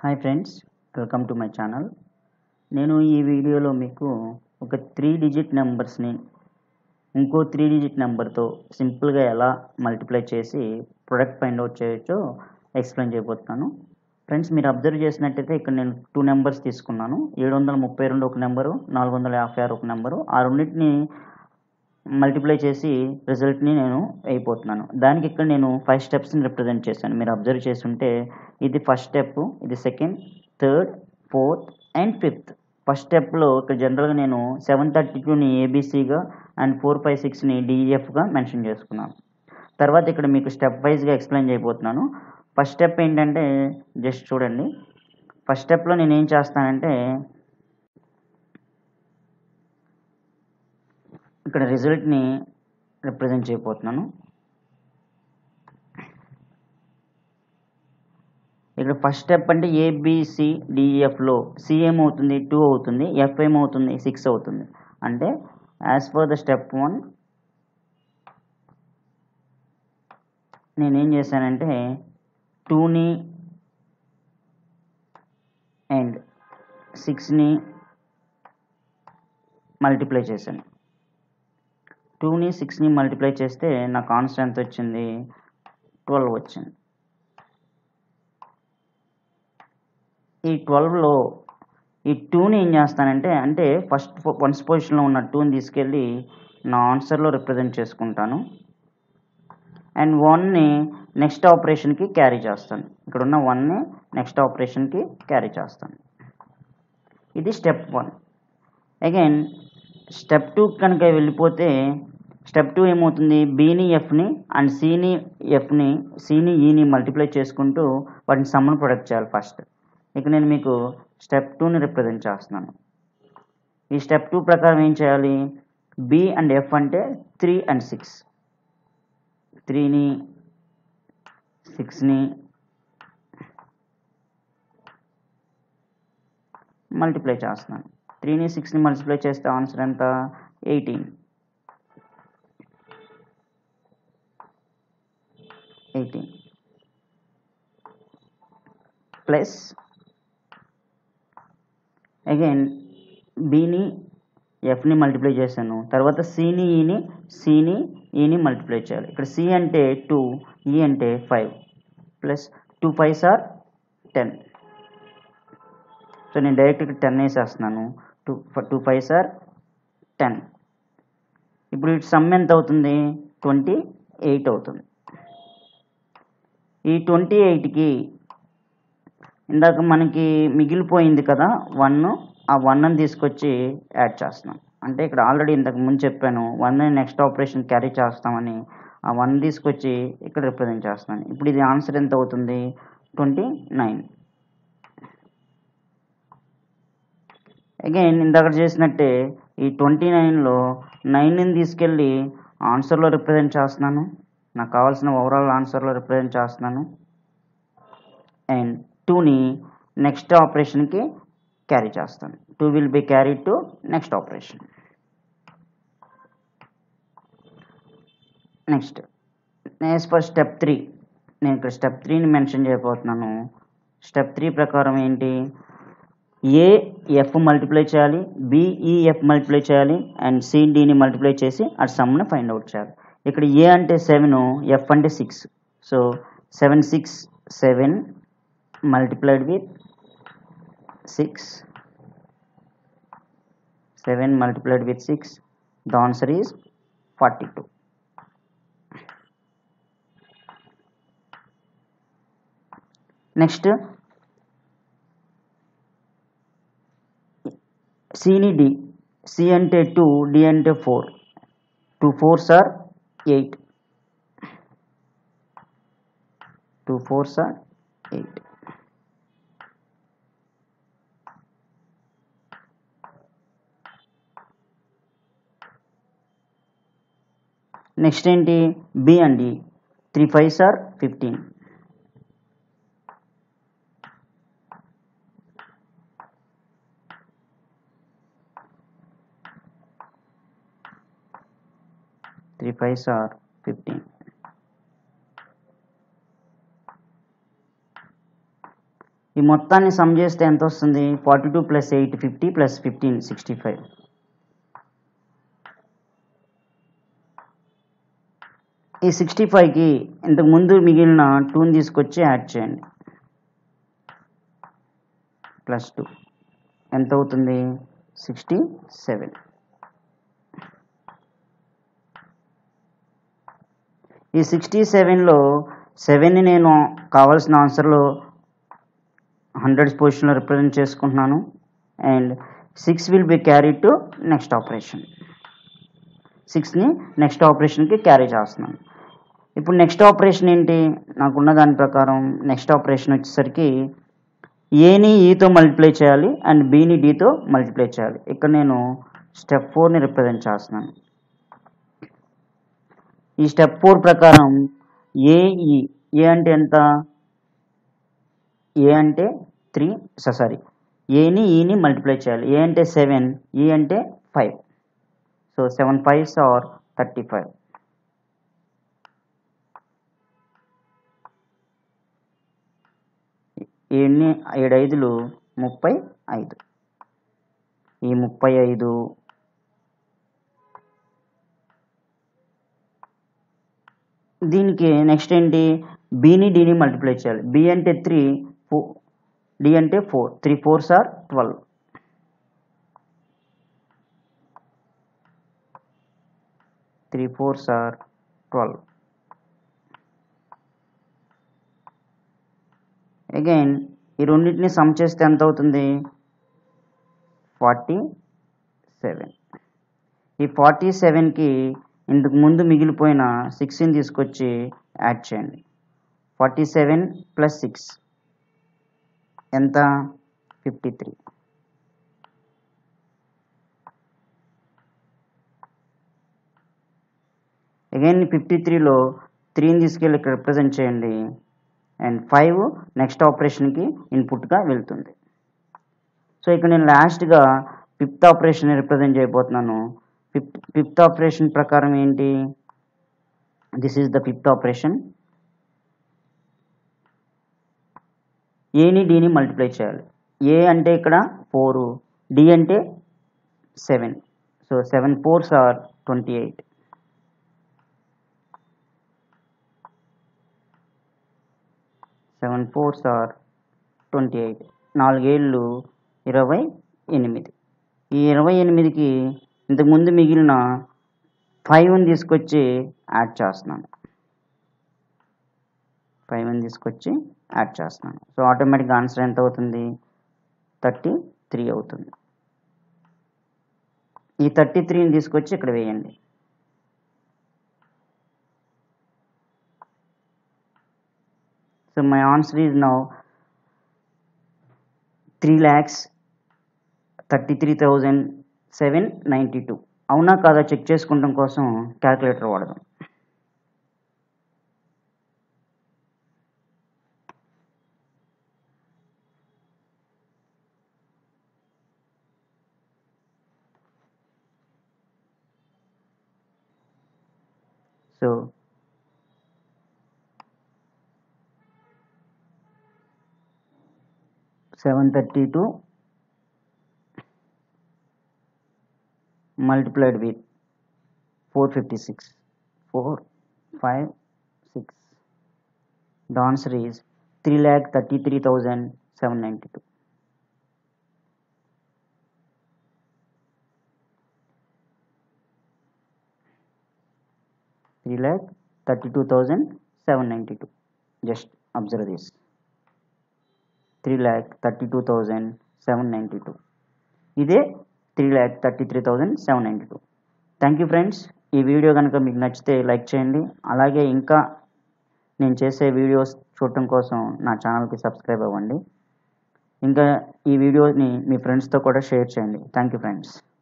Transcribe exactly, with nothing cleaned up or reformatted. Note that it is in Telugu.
Hi friends, welcome to my channel. నేను ఈ వీడియోలో మీకు ఒక త్రీ డిజిట్ నెంబర్స్ని ఇంకో త్రీ డిజిట్ నెంబర్తో సింపుల్గా ఎలా మల్టిప్లై చేసి ప్రొడక్ట్ ఫైండ్ అవుట్ చేయొచ్చో ఎక్స్ప్లెయిన్ చేయబోతున్నాను. ఫ్రెండ్స్, మీరు అబ్జర్వ్ చేసినట్టయితే ఇక్కడ నేను టూ నెంబర్స్ తీసుకున్నాను. ఏడు వందల ముప్పై రెండు ఒక నెంబరు, నాలుగు వందల యాభై ఆరు ఒక నెంబరు. ఆ రెండింటిని మల్టిప్లై చేసి రిజల్ట్ని నేను అయిపోతున్నాను. దానికి ఇక్కడ నేను ఫైవ్ స్టెప్స్ని రిప్రజెంట్ చేశాను. మీరు అబ్జర్వ్ చేస్తుంటే ఇది ఫస్ట్ స్టెప్, ఇది second, third, fourth and fifth. First స్టెప్లో ఇక్కడ జనరల్గా నేను సెవెన్ థర్టీ టూని ఏబీసీగా అండ్ ఫోర్ ఫైవ్ సిక్స్ని డిఈఎఫ్గా మెన్షన్ చేసుకున్నాను. తర్వాత ఇక్కడ మీకు స్టెప్ వైజ్గా ఎక్స్ప్లెయిన్ చేయబోతున్నాను. ఫస్ట్ స్టెప్ ఏంటంటే జస్ట్ చూడండి. ఫస్ట్ స్టెప్లో నేను ఏం చేస్తానంటే ఇక్కడ రిజల్ట్ని రిప్రజెంట్ చేయబోతున్నాను. ఇక్కడ ఫస్ట్ స్టెప్ అంటే ఏబిసిడిఎఫ్లో సి ఏమవుతుంది, టూ అవుతుంది, ఎఫ్ ఏమవుతుంది, సిక్స్ అవుతుంది. అంటే as for the step one నేనేం చేశానంటే టూని అండ్ సిక్స్ని మల్టిప్లై చేశాను. టూని సిక్స్ని మల్టిప్లై చేస్తే నాకు ఆన్సర్ ఎంత వచ్చింది, ట్వెల్వ్ వచ్చింది. ఈ ట్వెల్వ్లో ఈ టూని ఏం చేస్తానంటే అంటే ఫస్ట్ వన్స్ పొజిషన్లో ఉన్న టూని తీసుకెళ్ళి నా ఆన్సర్లో రిప్రజెంట్ చేసుకుంటాను. అండ్ వన్ని నెక్స్ట్ ఆపరేషన్కి క్యారీ చేస్తాను. ఇక్కడ ఉన్న వన్ని నెక్స్ట్ ఆపరేషన్కి క్యారీ చేస్తాను. ఇది step one. Again step two కనుక వెళ్ళిపోతే స్టెప్ టూ ఏమవుతుంది, బీని ఎఫ్ని అండ్ సిని ఎఫ్ని సిని ఈని మల్టిప్లై చేసుకుంటూ వాటిని సమ్మని ప్రొడక్ట్ చేయాలి ఫస్ట్. ఇక నేను మీకు స్టెప్ టూని రిప్రజెంట్ చేస్తున్నాను. ఈ స్టెప్ టూ ప్రకారం ఏం చేయాలి, బి అండ్ ఎఫ్ అంటే త్రీ అండ్ సిక్స్, త్రీని సిక్స్ని మల్టిప్లై చేస్తున్నాను. త్రీని సిక్స్ని మల్టిప్లై చేస్తే ఆన్సర్ ఎంత, ఎయిటీన్. ఎయిటీన్ ప్లస్ అగైన్ బిని ఎఫ్ని మల్టిప్లై చేశాను. తర్వాత సిని ఈని సిని ఈని మల్టిప్లై చేయాలి. ఇక్కడ సి అంటే టూ, ఈ అంటే five, plus two fives are ten. So నేను డైరెక్ట్ ఇక్కడ టెన్ వేసేస్తున్నాను. Two two fives are ten. ఇప్పుడు ఇటు సమ్ ఎంత అవుతుంది, ట్వంటీ ఎయిట్ అవుతుంది. ఈ ట్వంటీ ఎయిట్కి ఇందాక మనకి మిగిలిపోయింది కదా వన్, ఆ వన్ తీసుకొచ్చి యాడ్ చేస్తున్నాం. అంటే ఇక్కడ ఆల్రెడీ ఇంతకు ముందు చెప్పాను వన్ నెక్స్ట్ ఆపరేషన్ క్యారీ చేస్తామని. ఆ వన్ తీసుకొచ్చి ఇక్కడ రిప్రజెంట్ చేస్తున్నాను. ఇప్పుడు ఇది ఆన్సర్ ఎంత అవుతుంది, ట్వంటీ నైన్. అగైన్ ఇందాక చేసినట్టే ఈ ట్వంటీ నైన్లో నైన్ని తీసుకెళ్ళి ఆన్సర్లో రిప్రజెంట్ చేస్తున్నాను. నాకు కావాల్సిన ఓవరాల్ ఆన్సర్లో రిప్రజెంట్ చేస్తున్నాను. అండ్ టూని నెక్స్ట్ ఆపరేషన్కి క్యారీ చేస్తాను. Two will be carry to next operation. Next as for step three, నేను ఇక్కడ స్టెప్ త్రీని మెన్షన్ చేయబోతున్నాను. స్టెప్ త్రీ ప్రకారం ఏంటి, ఏ ఎఫ్ మల్టిప్లై చేయాలి, బిఈఎఫ్ మల్టిప్లై చేయాలి అండ్ సిడిని మల్టిప్లై చేసి ఆ సమ్ని ఫైండ్ అవుట్ చేయాలి. ఇక్కడ ఏ అంటే సెవెన్, ఎఫ్ అంటే six. So seven six seven multiplied with six, seven multiplied with six, the answer is forty-two. Next C ni D, C ante two, D ante four, two fours are eight, two fours are eight. Next ఏంటి, బి అండి, three fives are fifteen, three fives are fifteen. ఈ మొత్తాన్ని సమ్ చేస్తే ఎంత వస్తుంది? Forty two plus eight fifty plus fifteen sixty five. ఈ సిక్స్టీ ఫైవ్కి ఇంతకు ముందు మిగిలిన టూని తీసుకొచ్చి యాడ్ చేయండి. ప్లస్ టూ ఎంత అవుతుంది? Sixty seven. ఈ సిక్స్టీ సెవెన్లో సెవెన్ని నేను కావాల్సిన ఆన్సర్లో హండ్రెడ్స్ పొజిషన్లో రిప్రజెంట్ చేసుకుంటున్నాను. And six will be carry to next operation. సిక్స్ని నెక్స్ట్ ఆపరేషన్కి క్యారీ చేస్తున్నాను. ఇప్పుడు నెక్స్ట్ ఆపరేషన్ ఏంటి? నాకున్న దాని ప్రకారం నెక్స్ట్ ఆపరేషన్ వచ్చేసరికి ఏని ఈతో మల్టిప్లై చేయాలి అండ్ బీని డీతో మల్టిప్లై చేయాలి. ఇక్కడ నేను స్టెప్ ఫోర్ని రిప్రజెంట్ చేస్తున్నాను. ఈ స్టెప్ ఫోర్ ప్రకారం ఏఈ ఏ అంటే ఎంత? ఏ అంటే త్రీ సారీ ఏని ఈని మల్టిప్లై చేయాలి. ఏ అంటే సెవెన్, ఈ అంటే five. So seven fives are thirty five. ఏడుని ఏడు ఐదులు ముప్పై ఐదు. ఈ ముప్పై ఐదు దీనికి నెక్స్ట్ ఏంటి? బీని డీని మల్టిప్లై చేయాలి. బి అంటే త్రీ, ఫో డి అంటే four. Three fours are twelve. Three fours are twelve. Again ఈ రెండింటిని సమ్ చేస్తే ఎంత అవుతుంది? Forty seven. ఈ ఫార్టీ సెవెన్కి ఇంతకు ముందు మిగిలిపోయిన సిక్స్ని తీసుకొచ్చి యాడ్ చేయండి. ఫార్టీ సెవెన్ ప్లస్ సిక్స్ ఎంత? Fifty three. అగైన్ ఫిఫ్టీ త్రీలో త్రీని తీసుకెళ్ళి ఇక్కడ రిప్రజెంట్ చేయండి. అండ్ ఫైవ్ నెక్స్ట్ ఆపరేషన్కి ఇన్పుట్గా వెళ్తుంది. సో ఇక్కడ నేను లాస్ట్గా ఫిఫ్త్ ఆపరేషన్ రిప్రజెంట్ చేయబోతున్నాను. ఫిఫ్త్ ఫిఫ్త్ ఆపరేషన్ ప్రకారం ఏంటి? This is the fifth operation. ఏని డీని మల్టిప్లై చేయాలి. ఏ అంటే ఇక్కడ ఫోరు, డి అంటే seven. So seven fours are twenty eight. Seven fours are twenty eight. నాలుగేళ్ళు ఇరవై ఎనిమిది. ఈ ఇరవై ఎనిమిదికి ఇంతకుముందు మిగిలిన ఫైవ్ని తీసుకొచ్చి యాడ్ చేస్తున్నాను. ఫైవ్ని తీసుకొచ్చి యాడ్ చేస్తున్నాను. సో ఆటోమేటిక్గా ఆన్సర్ ఎంత అవుతుంది? థర్టీ త్రీ అవుతుంది. ఈ థర్టీ త్రీని తీసుకొచ్చి ఇక్కడ వేయండి. So my answer is now three lakhs thirty three thousand seven ninety two. అవునా కాదా చెక్ చేసుకుంటాం కోసం క్యాల్కులేటర్ వాడదాం. So seven thirty two multiplied with four fifty-six. four, five, six. The answer is three lakh thirty-three thousand seven hundred ninety-two. three lakh thirty-two thousand seven hundred ninety-two. Just observe this. three lakh thirty-two thousand seven hundred ninety-two. ఇదే three lakh thirty three thousand seven ninety two. Thank you friends. ఈ వీడియో కనుక మీకు నచ్చితే లైక్ చేయండి. అలాగే ఇంకా నేను చేసే వీడియోస్ చూడటం కోసం నా ఛానల్కి సబ్స్క్రైబ్ అవ్వండి. ఇంకా ఈ వీడియోని మీ ఫ్రెండ్స్తో కూడా షేర్ చేయండి. Thank you friends.